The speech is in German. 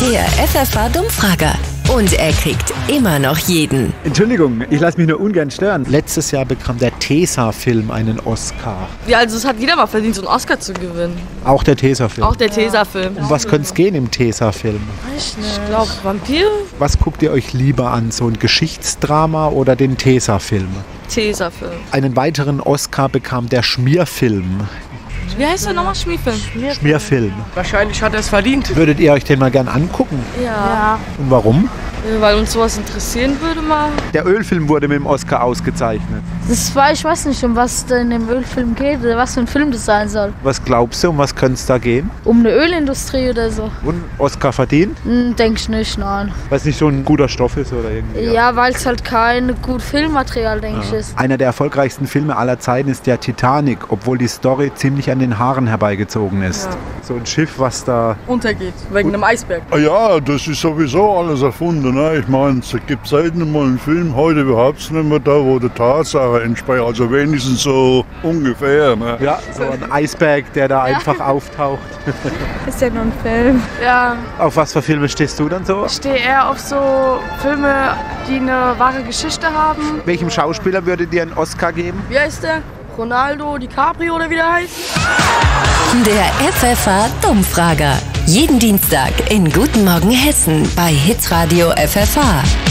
Der FFH-Dummfrager. Und er kriegt immer noch jeden. Entschuldigung, ich lasse mich nur ungern stören. Letztes Jahr bekam der Tesa-Film einen Oscar. Ja, also es hat jeder mal verdient, so einen Oscar zu gewinnen. Auch der Tesa-Film? Auch der Tesa-Film. Um was könnte es gehen im Tesa-Film? Ich glaube, Vampir? Was guckt ihr euch lieber an, so ein Geschichtsdrama oder den Tesa-Film? Tesa-Film. Einen weiteren Oscar bekam der Schmierfilm. Wie heißt der nochmal? Schmierfilm? Schmierfilm. Wahrscheinlich hat er es verdient. Würdet ihr euch den mal gern angucken? Ja. Und warum? Weil uns sowas interessieren würde mal. Der Ölfilm wurde mit dem Oscar ausgezeichnet. Ich weiß nicht, um was es in dem Ölfilm geht oder was für ein Film das sein soll. Was glaubst du, um was könnte es da gehen? Um eine Ölindustrie oder so? Und Oscar verdient? Denke ich nicht, nein. Weil es nicht so ein guter Stoff ist oder irgendwie? Ja, weil es halt kein gut Filmmaterial, denke ich, ist. Einer der erfolgreichsten Filme aller Zeiten ist der Titanic, obwohl die Story ziemlich an den Haaren herbeigezogen ist. Ja. So ein Schiff, was da... Untergeht, wegen einem Eisberg. Ja, das ist sowieso alles erfunden. Ne? Ich meine, es gibt selten mal einen Film, heute überhaupt nicht mehr da, wo die Tatsache entspricht. Also wenigstens so ungefähr. Ne? Ja, so ein Eisberg, der da einfach auftaucht. Ist ja nur ein Film. Ja, Auf was für Filme stehst du dann so? Ich stehe eher auf so Filme, die eine wahre Geschichte haben. Welchem Schauspieler würdet ihr einen Oscar geben? wie heißt der? Ronaldo DiCaprio oder wie der heißt? Der FFH-Dummfrager. Jeden Dienstag in Guten Morgen Hessen bei Hitradio FFH.